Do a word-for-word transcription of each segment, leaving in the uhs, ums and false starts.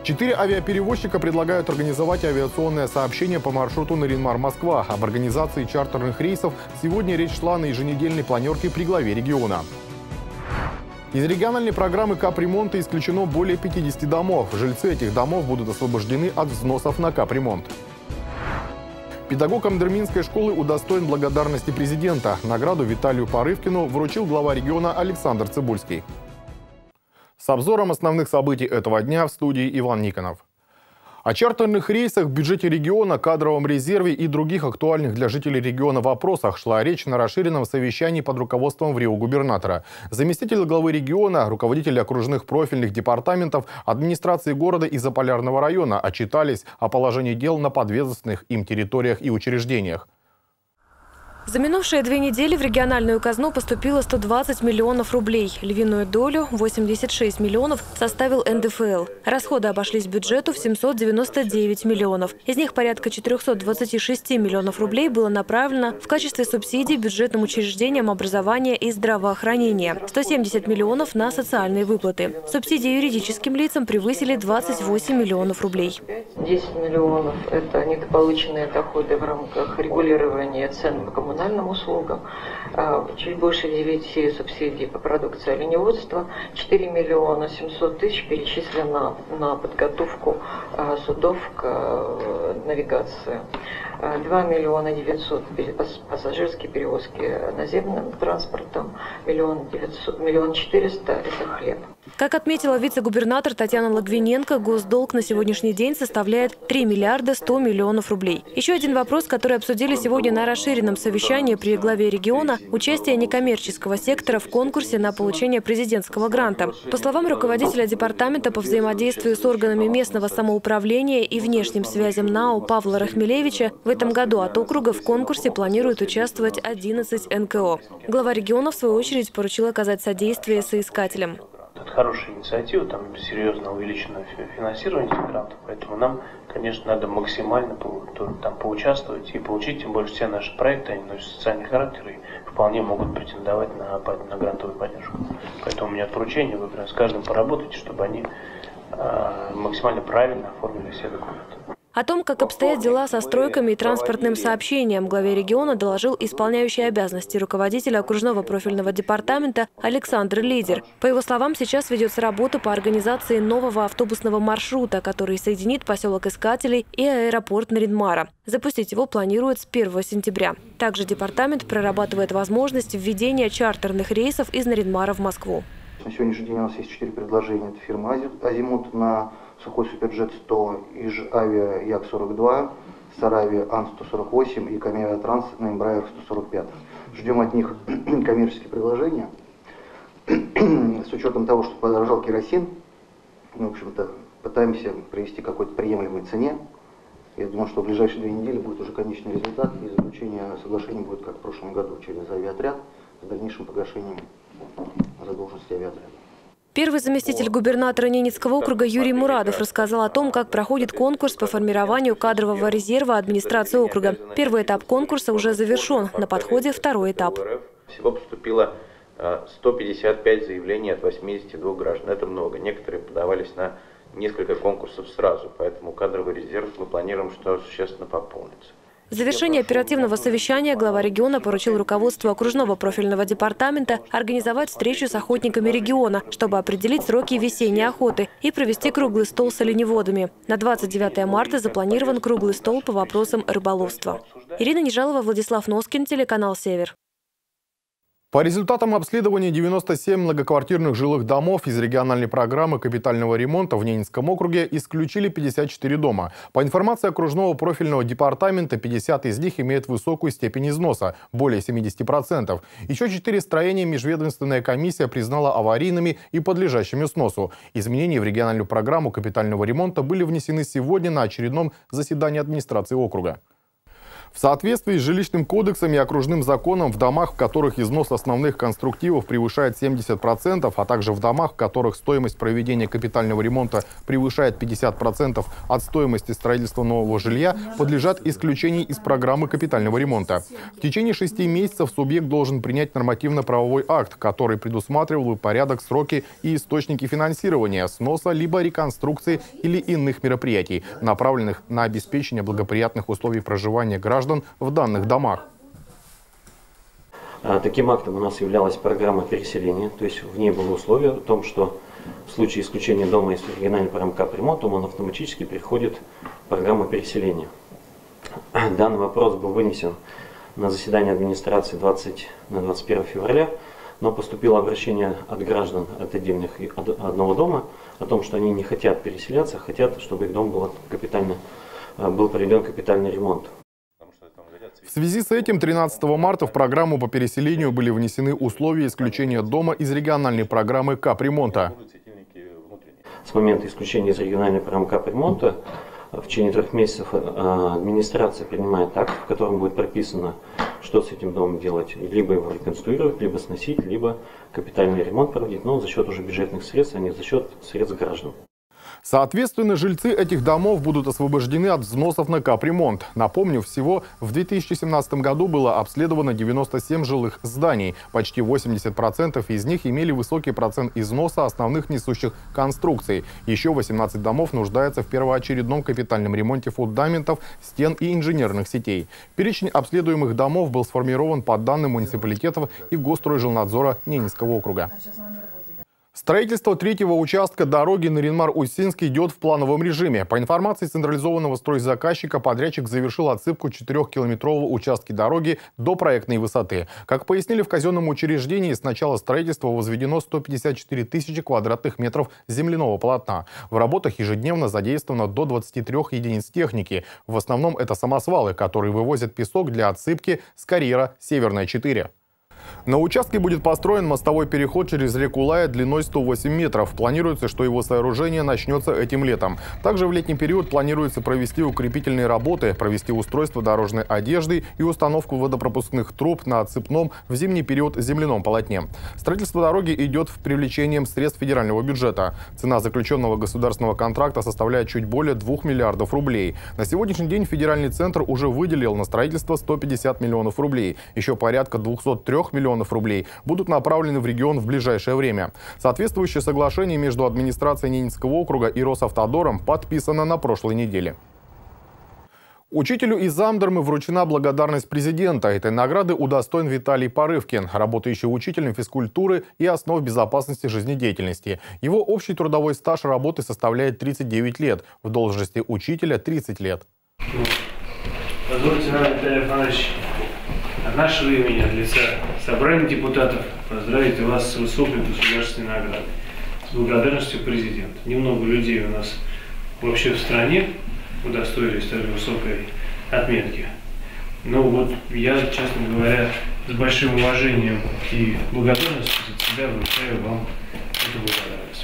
Четыре авиаперевозчика предлагают организовать авиационное сообщение по маршруту Нарин-Мар-Москва. Об организации чартерных рейсов сегодня речь шла на еженедельной планерке при главе региона. Из региональной программы капремонта исключено более пятидесяти домов. Жильцы этих домов будут освобождены от взносов на капремонт. Педагог Амдерминской школы удостоен благодарности президента. Награду Виталию Порывкину вручил глава региона Александр Цыбульский. С обзором основных событий этого дня в студии Иван Никонов. О чартерных рейсах, бюджете региона, кадровом резерве и других актуальных для жителей региона вопросах шла речь на расширенном совещании под руководством ВРИО губернатора. Заместитель главы региона, руководители окружных профильных департаментов, администрации города и Заполярного района отчитались о положении дел на подведомственных им территориях и учреждениях. За минувшие две недели в региональную казну поступило сто двадцать миллионов рублей. Львиную долю, восемьдесят шесть миллионов, составил эн дэ эф эл. Расходы обошлись бюджету в семьсот девяносто девять миллионов. Из них порядка четырёхсот двадцати шести миллионов рублей было направлено в качестве субсидий бюджетным учреждениям образования и здравоохранения. сто семьдесят миллионов на социальные выплаты. Субсидии юридическим лицам превысили двадцать восемь миллионов рублей. десять миллионов – это недополученные доходы в рамках регулирования цен по коммунальным услугам, чуть больше девяти субсидий по продукции оленеводства, четыре миллиона семьсот тысяч перечислено на подготовку судов к навигации, два миллиона девятьсот пассажирские перевозки наземным транспортом, миллион девятьсот, миллион четыреста – это хлеб. Как отметила вице-губернатор Татьяна Логвиненко, госдолг на сегодняшний день составляет три миллиарда сто миллионов рублей. Еще один вопрос, который обсудили сегодня на расширенном совещании при главе региона – участие некоммерческого сектора в конкурсе на получение президентского гранта. По словам руководителя департамента по взаимодействию с органами местного самоуправления и внешним связям НАО Павла Рахмелевича, в этом году от округа в конкурсе планируют участвовать одиннадцать эн ка о. Глава региона, в свою очередь, поручил оказать содействие соискателям. Это хорошая инициатива, там серьезно увеличено финансирование этих грантов, поэтому нам, конечно, надо максимально там поучаствовать и получить, тем более все наши проекты, они носят социальный характер и вполне могут претендовать на, на грантовую поддержку. Поэтому у меня поручение, вы прям с каждым поработайте, чтобы они э, максимально правильно оформили все документы. О том, как обстоят дела со стройками и транспортным сообщением, главе региона доложил исполняющий обязанности руководителя окружного профильного департамента Александр Лидер. По его словам, сейчас ведется работа по организации нового автобусного маршрута, который соединит поселок Искателей и аэропорт Нарин-Мара. Запустить его планируют с первого сентября. Также департамент прорабатывает возможность введения чартерных рейсов из Нарин-Мара в Москву. На сегодняшний день у нас есть четыре предложения. Это фирма «Азимут» на Сухой Суперджет сто, Иж-Авиа Як сорок два, Саравия Ан сто сорок восемь и Камиавиатранс на Эмбраер сто сорок пять. Ждем от них коммерческие предложения. С учетом того, что подорожал керосин, мы, в общем-то, пытаемся привести к какой-то приемлемой цене. Я думаю, что в ближайшие две недели будет уже конечный результат, и заключение соглашения будет, как в прошлом году, через авиаотряд с дальнейшим погашением задолженности авиаотряда. Первый заместитель губернатора Ненецкого округа Юрий Мурадов рассказал о том, как проходит конкурс по формированию кадрового резерва администрации округа. Первый этап конкурса уже завершен. На подходе второй этап. Всего поступило сто пятьдесят пять заявлений от восьмидесяти двух граждан. Это много. Некоторые подавались на несколько конкурсов сразу. Поэтому кадровый резерв мы планируем, что существенно пополнится. В завершении оперативного совещания глава региона поручил руководству окружного профильного департамента организовать встречу с охотниками региона, чтобы определить сроки весенней охоты и провести круглый стол с оленеводами. На двадцать девятое марта запланирован круглый стол по вопросам рыболовства. Ирина Нежалова, Владислав Носкин, телеканал «Север». По результатам обследования девяноста семи многоквартирных жилых домов из региональной программы капитального ремонта в Ненецком округе исключили пятьдесят четыре дома. По информации окружного профильного департамента, пятьдесят из них имеют высокую степень износа – более семидесяти процентов. Еще четыре строения межведомственная комиссия признала аварийными и подлежащими сносу. Изменения в региональную программу капитального ремонта были внесены сегодня на очередном заседании администрации округа. В соответствии с жилищным кодексом и окружным законом в домах, в которых износ основных конструктивов превышает семьдесят процентов, а также в домах, в которых стоимость проведения капитального ремонта превышает пятьдесят процентов от стоимости строительства нового жилья, подлежат исключению из программы капитального ремонта. В течение шести месяцев субъект должен принять нормативно-правовой акт, который предусматривал бы порядок, сроки и источники финансирования, сноса либо реконструкции или иных мероприятий, направленных на обеспечение благоприятных условий проживания граждан в данных домах. Таким актом у нас являлась программа переселения, то есть в ней было условие о том, что в случае исключения дома из региональной программы капремонта он автоматически переходит в программу переселения. Данный вопрос был вынесен на заседание администрации двадцать, на двадцать первое февраля, но поступило обращение от граждан от отдельных от одного дома о том, что они не хотят переселяться, хотят, чтобы их дом был, капитально, был проведен капитальный ремонт. В связи с этим тринадцатого марта в программу по переселению были внесены условия исключения дома из региональной программы капремонта. С момента исключения из региональной программы капремонта в течение трех месяцев администрация принимает акт, в котором будет прописано, что с этим домом делать. Либо его реконструировать, либо сносить, либо капитальный ремонт проводить, но за счет уже бюджетных средств, а не за счет средств граждан. Соответственно, жильцы этих домов будут освобождены от взносов на капремонт. Напомню, всего в две тысячи семнадцатом году было обследовано девяносто семь жилых зданий. Почти восемьдесят процентов из них имели высокий процент износа основных несущих конструкций. Еще восемнадцать домов нуждаются в первоочередном капитальном ремонте фундаментов, стен и инженерных сетей. Перечень обследуемых домов был сформирован по данным муниципалитетов и Госстройжилнадзора Ненецкого округа. Строительство третьего участка дороги Нарин-Мар-Усинск идет в плановом режиме. По информации централизованного стройзаказчика, подрядчик завершил отсыпку четырехкилометрового участка дороги до проектной высоты. Как пояснили в казенном учреждении, с начала строительства возведено сто пятьдесят четыре тысячи квадратных метров земляного полотна. В работах ежедневно задействовано до двадцати трёх единиц техники. В основном это самосвалы, которые вывозят песок для отсыпки с карьера «Северная четыре». На участке будет построен мостовой переход через реку Лая длиной сто восемь метров. Планируется, что его сооружение начнется этим летом. Также в летний период планируется провести укрепительные работы, провести устройство дорожной одежды и установку водопропускных труб на отсыпном в зимний период земляном полотне. Строительство дороги идет в привлечением средств федерального бюджета. Цена заключенного государственного контракта составляет чуть более двух миллиардов рублей. На сегодняшний день федеральный центр уже выделил на строительство сто пятьдесят миллионов рублей. Еще порядка двухсот трёх миллионов рублей будут направлены в регион в ближайшее время. Соответствующее соглашение между администрацией Ненецкого округа и Росавтодором подписано на прошлой неделе. Учителю из Амдермы вручена благодарность президента. Этой награды удостоен Виталий Порывкин, работающий учителем физкультуры и основ безопасности жизнедеятельности. Его общий трудовой стаж работы составляет тридцать девять лет, в должности учителя тридцать лет. Позвольте нам, Виталий Афанасьевич, от нашего имени, от лица собрания депутатов, поздравить вас с высокой государственной наградой, с благодарностью президента. Немного людей у нас вообще в стране удостоились такой высокой отметки. Но вот я, честно говоря, с большим уважением и благодарностью за себя вручаю вам эту благодарность.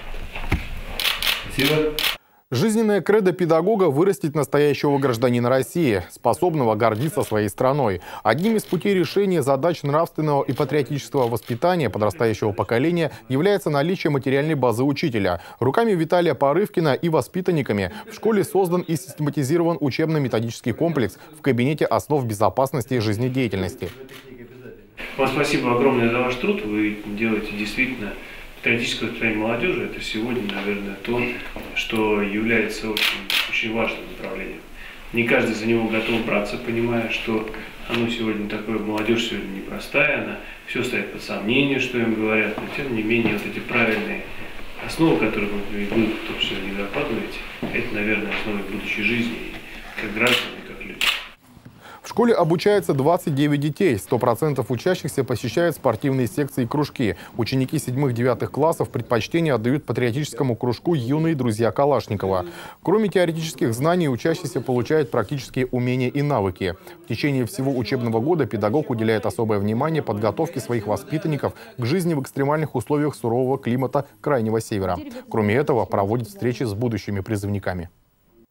Спасибо. Жизненная кредо педагога – вырастить настоящего гражданина России, способного гордиться своей страной. Одним из путей решения задач нравственного и патриотического воспитания подрастающего поколения является наличие материальной базы учителя. Руками Виталия Порывкина и воспитанниками в школе создан и систематизирован учебно-методический комплекс в кабинете основ безопасности и жизнедеятельности. Вам спасибо огромное за ваш труд. Вы делаете действительно... Патриотическое воспитание молодежи – это сегодня, наверное, то, что является очень, очень важным направлением. Не каждый за него готов браться, понимая, что оно сегодня такое, молодежь сегодня непростая, она все ставит под сомнение, что им говорят, но тем не менее вот эти правильные основы, которые вы, вы то, что не закладываете, это, наверное, основы будущей жизни, как граждан и как людей. В школе обучается двадцать девять детей. сто процентов учащихся посещают спортивные секции и кружки. Ученики седьмых-девятых классов предпочтение отдают патриотическому кружку «Юные друзья Калашникова». Кроме теоретических знаний, учащиеся получают практические умения и навыки. В течение всего учебного года педагог уделяет особое внимание подготовке своих воспитанников к жизни в экстремальных условиях сурового климата Крайнего Севера. Кроме этого, проводит встречи с будущими призывниками.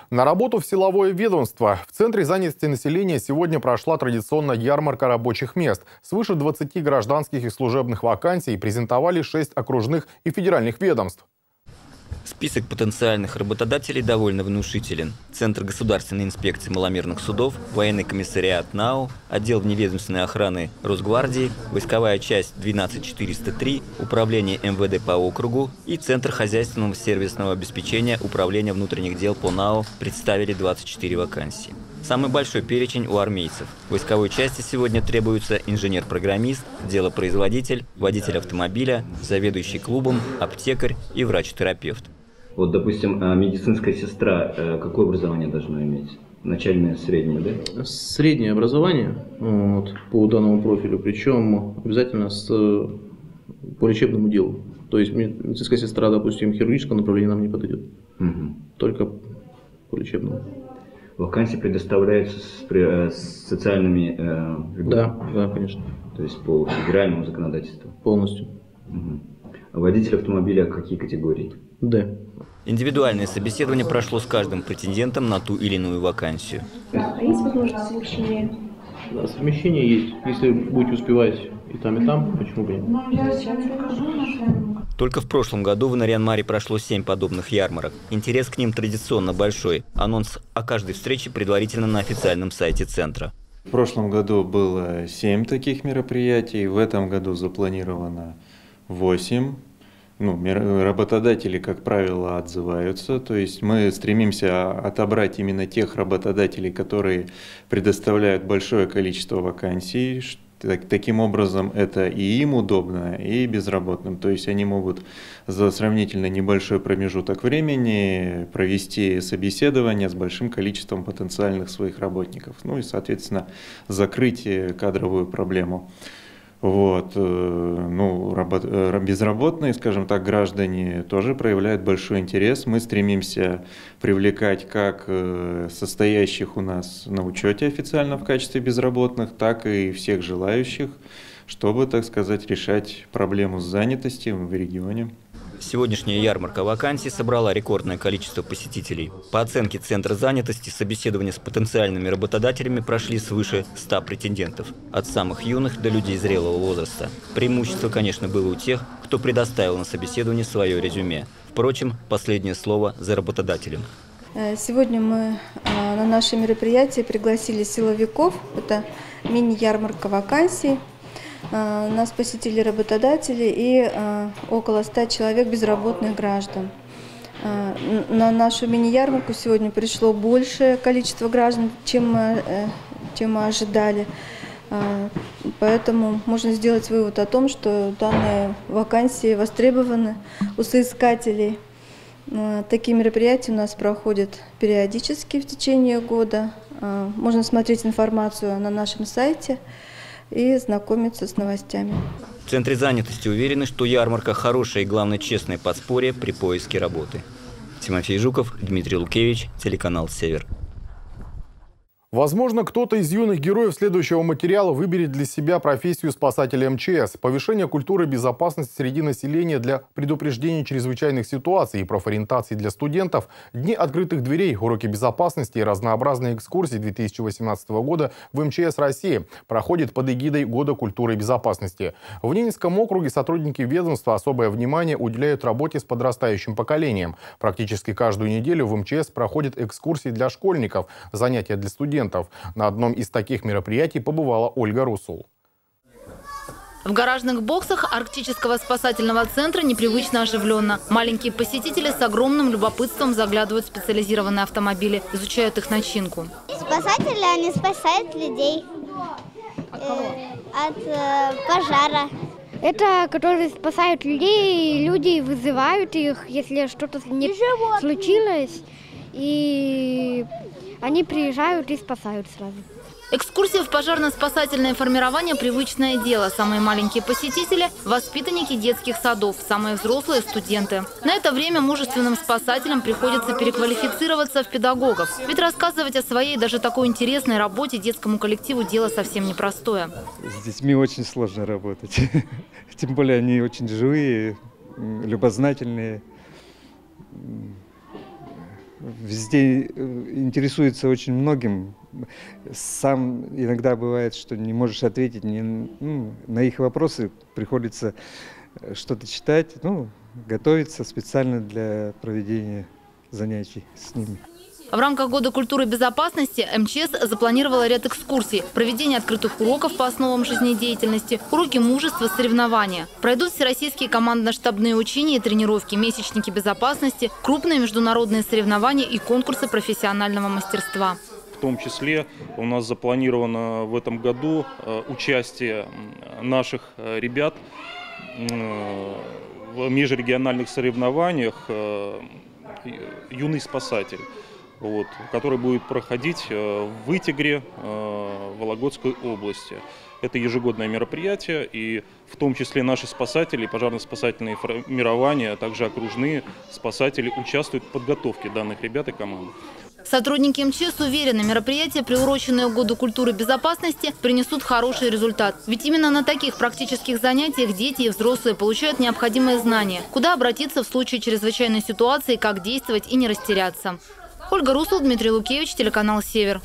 На работу в силовое ведомство. В Центре занятости населения сегодня прошла традиционная ярмарка рабочих мест. Свыше двадцати гражданских и служебных вакансий презентовали шесть окружных и федеральных ведомств. Список потенциальных работодателей довольно внушителен. Центр государственной инспекции маломерных судов, военный комиссариат НАУ, отдел вневедомственной охраны Росгвардии, войсковая часть двенадцать четыреста три, управление эм вэ дэ по округу и Центр хозяйственного сервисного обеспечения управления внутренних дел по НАУ представили двадцать четыре вакансии. Самый большой перечень у армейцев. В войсковой части сегодня требуются инженер-программист, делопроизводитель, водитель автомобиля, заведующий клубом, аптекарь и врач-терапевт. Вот, допустим, медицинская сестра, какое образование должна иметь? Начальное, среднее, да? Среднее образование вот, по данному профилю, причем обязательно с, по лечебному делу. То есть медицинская сестра, допустим, хирургического направления нам не подойдет. Угу. Только по лечебному. Вакансии предоставляются с, с социальными э, Да, да, конечно. То есть по федеральному законодательству? Полностью. Угу. А водитель автомобиля какие категории? Да. Индивидуальное собеседование прошло с каждым претендентом на ту или иную вакансию. А есть возможность совмещения? Да, совмещение есть. Если будете успевать и там, и там, почему бы нет? Только в прошлом году в Нарьян-Маре прошло семь подобных ярмарок. Интерес к ним традиционно большой. Анонс о каждой встрече предварительно на официальном сайте центра. В прошлом году было семь таких мероприятий, в этом году запланировано восемь. Ну, работодатели, как правило, отзываются, то есть мы стремимся отобрать именно тех работодателей, которые предоставляют большое количество вакансий. Таким образом, это и им удобно, и безработным. То есть они могут за сравнительно небольшой промежуток времени провести собеседование с большим количеством потенциальных своих работников. Ну и, соответственно, закрыть кадровую проблему. Вот, ну, безработные, скажем так, граждане тоже проявляют большой интерес. Мы стремимся привлекать как состоящих у нас на учете официально в качестве безработных, так и всех желающих, чтобы, так сказать, решать проблему с занятостью в регионе. Сегодняшняя ярмарка вакансий собрала рекордное количество посетителей. По оценке Центра занятости, собеседования с потенциальными работодателями прошли свыше ста претендентов. От самых юных до людей зрелого возраста. Преимущество, конечно, было у тех, кто предоставил на собеседование свое резюме. Впрочем, последнее слово за работодателем. Сегодня мы на наше мероприятие пригласили силовиков. Это мини-ярмарка вакансий. Нас посетили работодатели и около ста человек безработных граждан. На нашу мини-ярмарку сегодня пришло большее количество граждан, чем мы, чем мы ожидали. Поэтому можно сделать вывод о том, что данные вакансии востребованы у соискателей. Такие мероприятия у нас проходят периодически в течение года. Можно смотреть информацию на нашем сайте и знакомиться с новостями. В Центре занятости уверены, что ярмарка – хорошее и, главное, честное подспорье при поиске работы. Тимофей Жуков, Дмитрий Лукевич, телеканал «Север». Возможно, кто-то из юных героев следующего материала выберет для себя профессию спасателя эм че эс. Повышение культуры безопасности среди населения для предупреждения чрезвычайных ситуаций и профориентации для студентов, дни открытых дверей, уроки безопасности и разнообразные экскурсии две тысячи восемнадцатого года в эм че эс России проходит под эгидой Года культуры и безопасности. В Ненецком округе сотрудники ведомства особое внимание уделяют работе с подрастающим поколением. Практически каждую неделю в эм че эс проходят экскурсии для школьников, занятия для студентов. На одном из таких мероприятий побывала Ольга Русул. В гаражных боксах арктического спасательного центра непривычно оживленно. Маленькие посетители с огромным любопытством заглядывают в специализированные автомобили, изучают их начинку. Спасатели, они спасают людей. От кого? От э, пожара. Это которые спасают людей, и люди вызывают их, если что-то не случилось. И они приезжают и спасают сразу. Экскурсия в пожарно-спасательное формирование – привычное дело. Самые маленькие посетители – воспитанники детских садов, самые взрослые – студенты. На это время мужественным спасателям приходится переквалифицироваться в педагогов. Ведь рассказывать о своей даже такой интересной работе детскому коллективу – дело совсем непростое. С детьми очень сложно работать. Тем более они очень живые, любознательные. везде интересуется очень многим. Сам иногда бывает, что не можешь ответить не, ну, на их вопросы, приходится что-то читать, ну, готовиться специально для проведения занятий с ними. В рамках Года культуры и безопасности эм че эс запланировала ряд экскурсий, проведение открытых уроков по основам жизнедеятельности, уроки мужества, соревнования. Пройдут всероссийские командно-штабные учения и тренировки, месячники безопасности, крупные международные соревнования и конкурсы профессионального мастерства. В том числе у нас запланировано в этом году участие наших ребят в межрегиональных соревнованиях «Юный спасатель», вот, который будет проходить в Вытегре, Вологодской области. Это ежегодное мероприятие, и в том числе наши спасатели, пожарно-спасательные формирования, а также окружные спасатели участвуют в подготовке данных ребят и команд. Сотрудники эм че эс уверены, мероприятия, приуроченные к Году культуры и безопасности, принесут хороший результат. Ведь именно на таких практических занятиях дети и взрослые получают необходимые знания, куда обратиться в случае чрезвычайной ситуации, как действовать и не растеряться. Ольга Русул, Дмитрий Лукевич, телеканал «Север».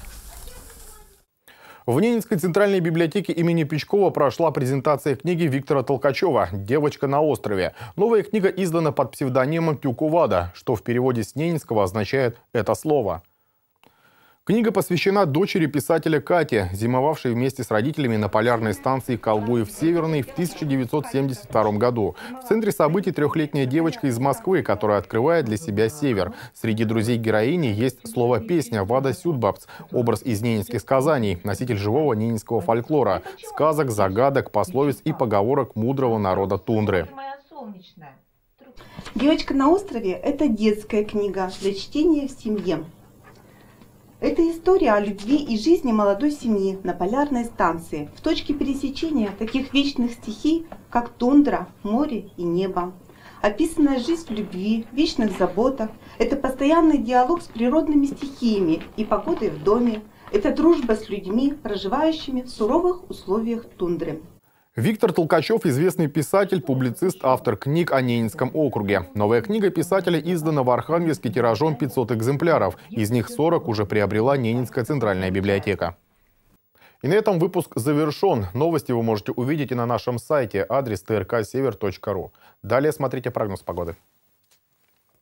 В Ненецкой центральной библиотеке имени Печкова прошла презентация книги Виктора Толкачева «Девочка на острове». Новая книга издана под псевдонимом Тюкувада, что в переводе с ненецкого означает «это слово». Книга посвящена дочери писателя Кате, зимовавшей вместе с родителями на полярной станции Колгуев-Северный в тысяча девятьсот семьдесят втором году. В центре событий трехлетняя девочка из Москвы, которая открывает для себя север. Среди друзей героини есть слово «песня» Вада Сюдбабц, образ из ненецких сказаний, носитель живого ненецкого фольклора, сказок, загадок, пословиц и поговорок мудрого народа тундры. «Девочка на острове» – это детская книга для чтения в семье. Это история о любви и жизни молодой семьи на полярной станции, в точке пересечения таких вечных стихий, как тундра, море и небо. Описанная жизнь в любви, вечных заботах – это постоянный диалог с природными стихиями и погодой в доме. Это дружба с людьми, проживающими в суровых условиях тундры. Виктор Толкачев – известный писатель, публицист, автор книг о Ненецком округе. Новая книга писателя издана в Архангельске тиражом пятьсот экземпляров. Из них сорок уже приобрела Ненецкая центральная библиотека. И на этом выпуск завершен. Новости вы можете увидеть и на нашем сайте, адрес тэ эр ка север точка ру. Далее смотрите прогноз погоды.